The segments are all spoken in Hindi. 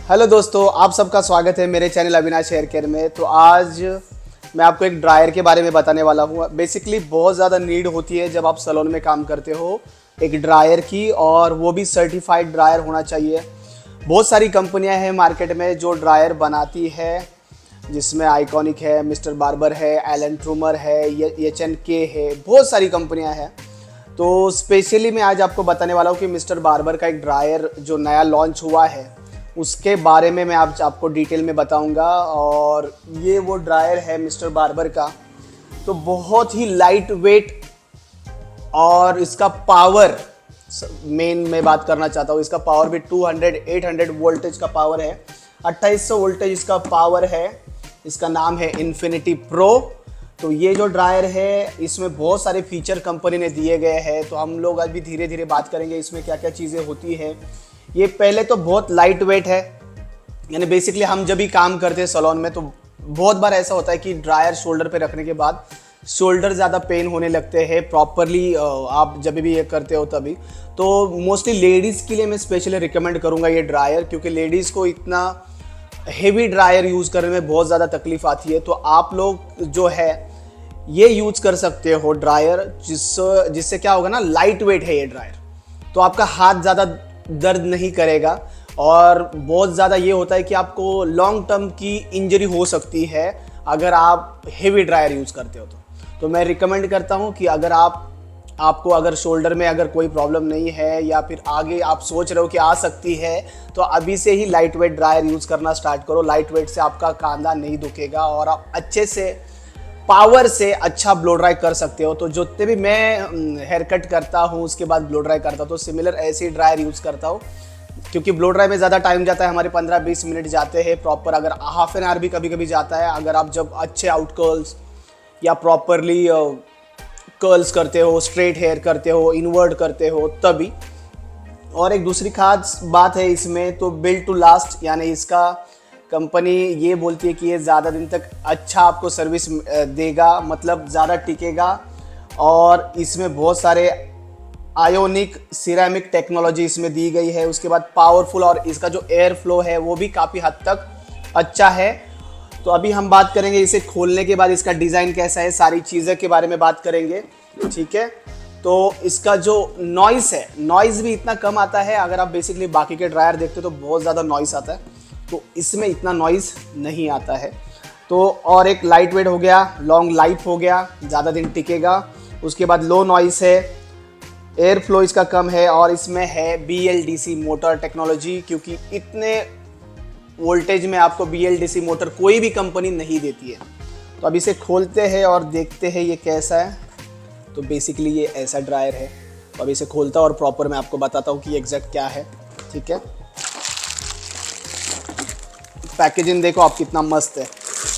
हेलो दोस्तों, आप सबका स्वागत है मेरे चैनल अविनाश हेयर केयर में। तो आज मैं आपको एक ड्रायर के बारे में बताने वाला हूँ। बेसिकली बहुत ज़्यादा नीड होती है जब आप सैलून में काम करते हो एक ड्रायर की, और वो भी सर्टिफाइड ड्रायर होना चाहिए। बहुत सारी कंपनियां हैं मार्केट में जो ड्रायर बनाती है, जिसमें आइकॉनिक है, मिस्टर बार्बर है, एलन ट्रूमर है, H&K है, बहुत सारी कंपनियां हैं। तो स्पेशली मैं आज आपको बताने वाला हूँ कि मिस्टर बार्बर का एक ड्रायर जो नया लॉन्च हुआ है उसके बारे में मैं आपको डिटेल में बताऊंगा। और ये वो ड्रायर है मिस्टर बार्बर का, तो बहुत ही लाइट वेट, और इसका पावर मेन मैं बात करना चाहता हूँ। इसका पावर भी 800 वोल्टेज का पावर है, 2800 वोल्टेज इसका पावर है। इसका नाम है इन्फिनिटी प्रो। तो ये जो ड्रायर है इसमें बहुत सारे फीचर कंपनी ने दिए गए हैं, तो हम लोग अभी धीरे धीरे बात करेंगे इसमें क्या क्या चीज़ें होती है। ये पहले तो बहुत लाइट वेट है, यानी बेसिकली हम जब भी काम करते हैं सैलून में तो बहुत बार ऐसा होता है कि ड्रायर शोल्डर पे रखने के बाद शोल्डर ज़्यादा पेन होने लगते हैं प्रॉपरली आप जब भी ये करते हो तभी। तो मोस्टली लेडीज़ के लिए मैं स्पेशली रिकमेंड करूँगा ये ड्रायर, क्योंकि लेडीज़ को इतना हेवी ड्रायर यूज़ करने में बहुत ज़्यादा तकलीफ आती है। तो आप लोग जो है ये यूज़ कर सकते हो ड्रायर, जिससे क्या होगा ना, लाइट वेट है ये ड्रायर, तो आपका हाथ ज़्यादा दर्द नहीं करेगा। और बहुत ज़्यादा ये होता है कि आपको लॉन्ग टर्म की इंजरी हो सकती है अगर आप हेवी ड्रायर यूज़ करते हो। तो मैं रिकमेंड करता हूँ कि अगर आपको अगर शोल्डर में अगर कोई प्रॉब्लम नहीं है, या फिर आगे आप सोच रहे हो कि आ सकती है, तो अभी से ही लाइट वेट ड्रायर यूज़ करना स्टार्ट करो। लाइट वेट से आपका कांधा नहीं दुखेगा और आप अच्छे से पावर से अच्छा ब्लो ड्राई कर सकते हो। तो जितने भी मैं हेयर कट करता हूँ उसके बाद ब्लो ड्राई करता हूँ तो सिमिलर ऐसे ही ड्रायर यूज़ करता हूँ, क्योंकि ब्लो ड्राई में ज़्यादा टाइम जाता है, हमारे 15-20 मिनट जाते हैं प्रॉपर, अगर हाफ एन आवर भी कभी कभी जाता है। अगर आप जब अच्छे आउट कर्ल्स या प्रॉपरली कर्ल्स करते हो, स्ट्रेट हेयर करते हो, इनवर्ट करते हो तभी। और एक दूसरी खास बात है इसमें, तो बिल्ड टू लास्ट, यानी इसका कंपनी ये बोलती है कि ये ज़्यादा दिन तक अच्छा आपको सर्विस देगा, मतलब ज़्यादा टिकेगा। और इसमें बहुत सारे आयोनिक सिरेमिक टेक्नोलॉजी इसमें दी गई है। उसके बाद पावरफुल, और इसका जो एयर फ्लो है वो भी काफ़ी हद तक अच्छा है। तो अभी हम बात करेंगे इसे खोलने के बाद इसका डिज़ाइन कैसा है, सारी चीज़ें के बारे में बात करेंगे, ठीक है। तो इसका जो नॉइस है, नॉइस भी इतना कम आता है। अगर आप बेसिकली बाकी के ड्रायर देखते हो तो बहुत ज़्यादा नॉइस आता है, तो इसमें इतना नॉइस नहीं आता है। तो और एक लाइट वेट हो गया, लॉन्ग लाइफ हो गया, ज़्यादा दिन टिकेगा। उसके बाद लो नॉइस है, एयर फ्लो इसका कम है, और इसमें है BLDC मोटर टेक्नोलॉजी, क्योंकि इतने वोल्टेज में आपको BLDC मोटर कोई भी कंपनी नहीं देती है। तो अब इसे खोलते हैं और देखते हैं ये कैसा है। तो बेसिकली ये ऐसा ड्रायर है। तो अब इसे खोलता और प्रॉपर मैं आपको बताता हूँ कि एग्जैक्ट क्या है, ठीक है। पैकेजिंग देखो आप कितना मस्त है,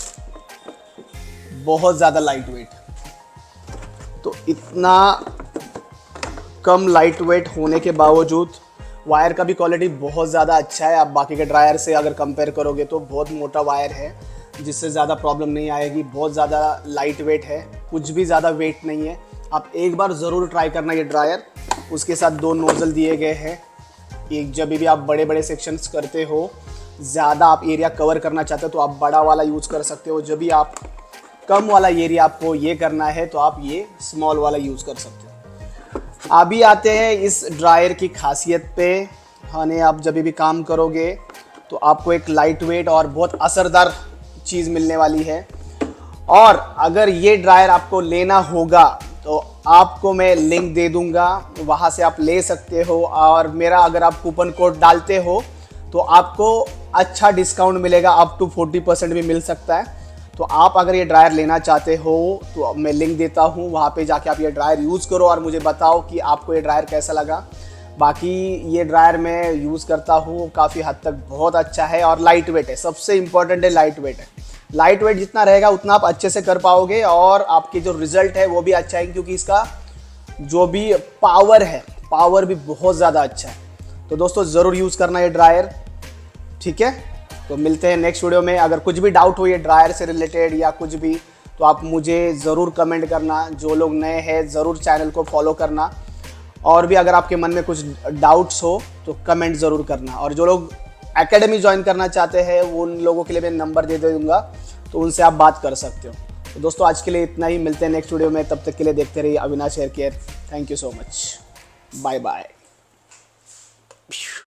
बहुत ज़्यादा लाइट वेट। तो इतना कम लाइट वेट होने के बावजूद वायर का भी क्वालिटी बहुत ज़्यादा अच्छा है। आप बाकी के ड्रायर से अगर कंपेयर करोगे तो बहुत मोटा वायर है, जिससे ज़्यादा प्रॉब्लम नहीं आएगी। बहुत ज़्यादा लाइट वेट है, कुछ भी ज़्यादा वेट नहीं है। आप एक बार ज़रूर ट्राई करना ये ड्रायर। उसके साथ 2 नोज़ल दिए गए हैं। एक जब भी आप बड़े बड़े सेक्शंस करते हो, ज़्यादा आप एरिया कवर करना चाहते हो तो आप बड़ा वाला यूज़ कर सकते हो। जब भी आप कम वाला एरिया आपको ये करना है तो आप ये स्मॉल वाला यूज़ कर सकते हो। अभी आते हैं इस ड्रायर की खासियत पे। यानी आप जब भी काम करोगे तो आपको एक लाइट वेट और बहुत असरदार चीज़ मिलने वाली है। और अगर ये ड्रायर आपको लेना होगा तो आपको मैं लिंक दे दूंगा, वहाँ से आप ले सकते हो। और मेरा अगर आप कूपन कोड डालते हो तो आपको अच्छा डिस्काउंट मिलेगा, अप टू 40% भी मिल सकता है। तो आप अगर ये ड्रायर लेना चाहते हो तो मैं लिंक देता हूँ, वहाँ पे जाके आप ये ड्रायर यूज़ करो और मुझे बताओ कि आपको ये ड्रायर कैसा लगा। बाकी ये ड्रायर मैं यूज़ करता हूँ, काफ़ी हद तक बहुत अच्छा है और लाइट वेट है। सबसे इम्पॉर्टेंट है लाइट वेट है। लाइट वेट जितना रहेगा उतना आप अच्छे से कर पाओगे, और आपकी जो रिज़ल्ट है वो भी अच्छा है, क्योंकि इसका जो भी पावर है, पावर भी बहुत ज़्यादा अच्छा है। तो दोस्तों ज़रूर यूज़ करना ये ड्रायर, ठीक है। तो मिलते हैं नेक्स्ट वीडियो में। अगर कुछ भी डाउट हो ये ड्रायर से रिलेटेड या कुछ भी, तो आप मुझे ज़रूर कमेंट करना। जो लोग नए हैं ज़रूर चैनल को फॉलो करना, और भी अगर आपके मन में कुछ डाउट्स हो तो कमेंट ज़रूर करना। और जो लोग एकेडमी ज्वाइन करना चाहते हैं वो उन लोगों के लिए मैं नंबर दे दूंगा, तो उनसे आप बात कर सकते हो। तो दोस्तों आज के लिए इतना ही, मिलते हैं नेक्स्ट वीडियो में, तब तक के लिए देखते रहिए Avinash hair care. Thank you so much, bye bye.